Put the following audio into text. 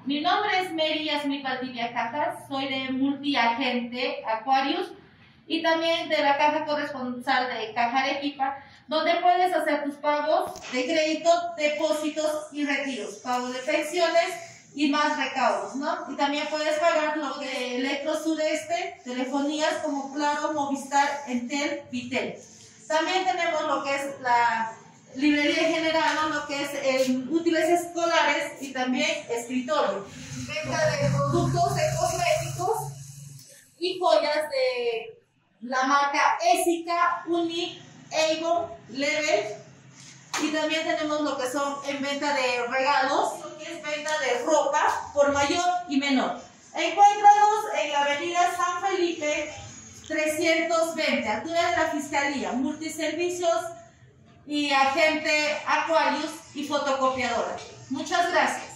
Mi nombre es Mary Yasmín Valdivia Cajas, soy de Multiagente Aquarius y también de la caja corresponsal de Caja Arequipa, donde puedes hacer tus pagos de crédito, depósitos y retiros, pago de pensiones y más recaudos, ¿no? Y también puedes pagar lo de Electro Sureste, telefonías como Claro, Movistar, Entel, Vitel. También tenemos lo que es la librería general, ¿no? Lo que es útiles escolares y también escritorio. Venta de productos de cosméticos y joyas de la marca Essica, Unique, Avon, Level. Y también tenemos lo que son en venta de regalos, lo que es venta de ropa por mayor y menor. Encuéntranos en la avenida San Felipe 320, altura de la Fiscalía, multiservicios y agente Aquarius y fotocopiadora. Muchas gracias.